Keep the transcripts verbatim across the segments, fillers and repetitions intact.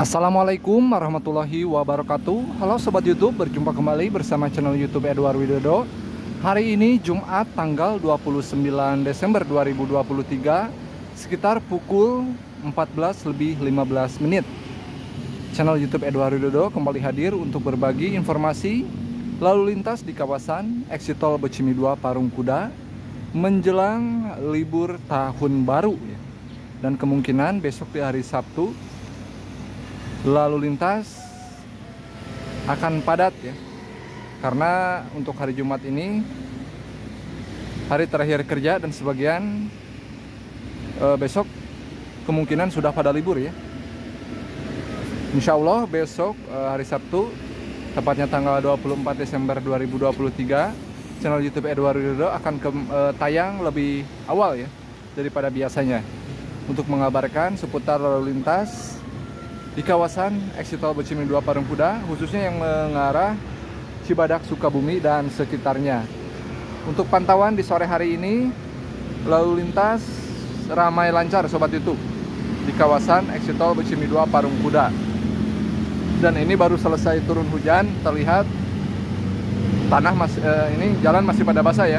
Assalamualaikum warahmatullahi wabarakatuh. Halo Sobat YouTube, berjumpa kembali bersama channel YouTube Edward Widodo. Hari ini Jumat tanggal dua puluh sembilan Desember dua ribu dua puluh tiga, sekitar pukul empat belas lebih lima belas menit. Channel YouTube Edward Widodo kembali hadir untuk berbagi informasi lalu lintas di kawasan Exit Tol Bocimi dua Parung Kuda menjelang libur tahun baru ya. Dan kemungkinan besok di hari Sabtu lalu lintas akan padat ya, karena untuk hari Jumat ini hari terakhir kerja dan sebagian e, besok kemungkinan sudah pada libur ya. Insya Allah besok e, hari Sabtu, tepatnya tanggal dua puluh empat Desember dua ribu dua puluh tiga, channel YouTube Edward Widodo akan ke, e, tayang lebih awal ya daripada biasanya untuk mengabarkan seputar lalu lintas di kawasan Exit Tol Bocimi dua Parung Kuda, khususnya yang mengarah Cibadak, Sukabumi dan sekitarnya. Untuk pantauan di sore hari ini, lalu lintas ramai lancar Sobat YouTube di kawasan Exit Tol Bocimi dua Parung Kuda. Dan ini baru selesai turun hujan, terlihat tanah masih eh, ini jalan masih pada basah ya.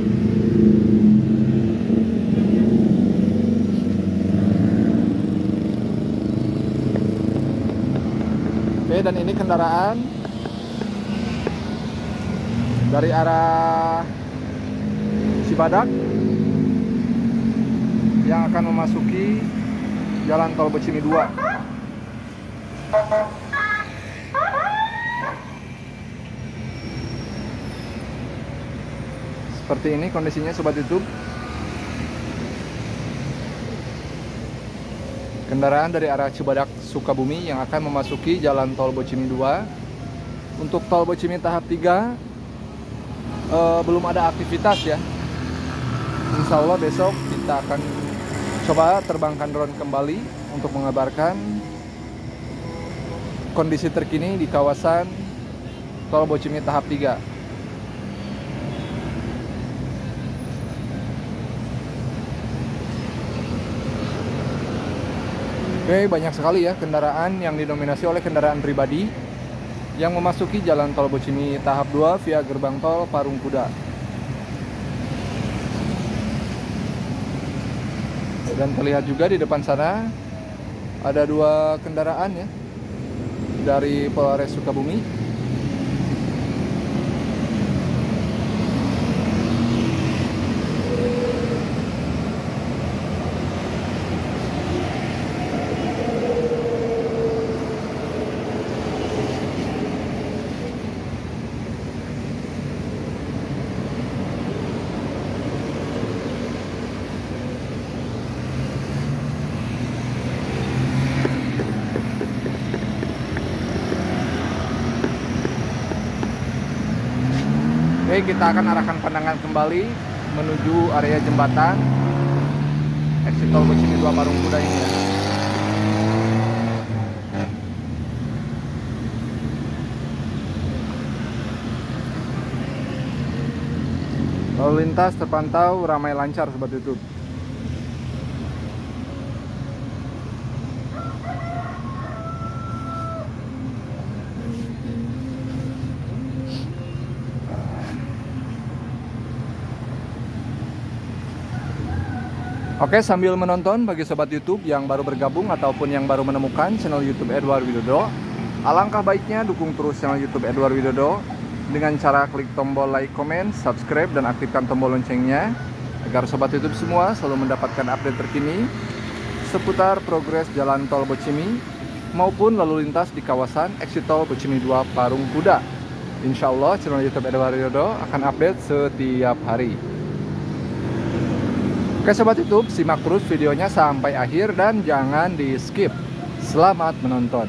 Oke, dan ini kendaraan dari arah Cibadak yang akan memasuki jalan tol Bocimi dua. Seperti ini kondisinya Sobat YouTube. Kendaraan dari arah Cibadak, Sukabumi yang akan memasuki jalan tol Bocimi dua. Untuk tol Bocimi tahap tiga eh, belum ada aktivitas ya. Insya Allah besok kita akan coba terbangkan drone kembali untuk mengabarkan kondisi terkini di kawasan tol Bocimi tahap tiga. Oke, banyak sekali ya kendaraan yang didominasi oleh kendaraan pribadi yang memasuki jalan tol Bocimi tahap dua via gerbang tol Parung Kuda. Dan terlihat juga di depan sana ada dua kendaraan ya dari Polres Sukabumi. Oke, kita akan arahkan pandangan kembali menuju area jembatan Exit Tol Bocimi dua Parung Kuda ini ya. Lalu lintas terpantau ramai lancar Sobat YouTube. Oke, sambil menonton bagi Sobat YouTube yang baru bergabung ataupun yang baru menemukan channel YouTube Edward Widodo, alangkah baiknya dukung terus channel YouTube Edward Widodo dengan cara klik tombol like, comment, subscribe, dan aktifkan tombol loncengnya agar Sobat YouTube semua selalu mendapatkan update terkini seputar progres jalan tol Bocimi maupun lalu lintas di kawasan Exit Tol Bocimi dua Parung Kuda. Insya Allah channel YouTube Edward Widodo akan update setiap hari. Oke Sobat YouTube, simak terus videonya sampai akhir dan jangan di skip. Selamat menonton.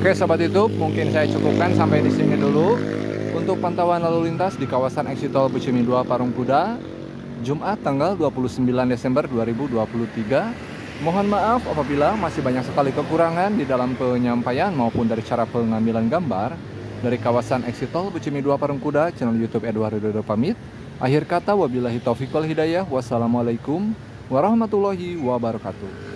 Oke Sobat YouTube, mungkin saya cukupkan sampai di sini dulu untuk pantauan lalu lintas di kawasan Eksit Tol Bucimi dua Parung Kuda, Jumat tanggal dua puluh sembilan Desember dua ribu dua puluh tiga. Mohon maaf apabila masih banyak sekali kekurangan di dalam penyampaian maupun dari cara pengambilan gambar. Dari kawasan Eksit Tol Bucimi dua Parung Kuda, channel YouTube Edward Widodo pamit. Akhir kata, wabillahi taufiq wal hidayah. Wassalamualaikum warahmatullahi wabarakatuh.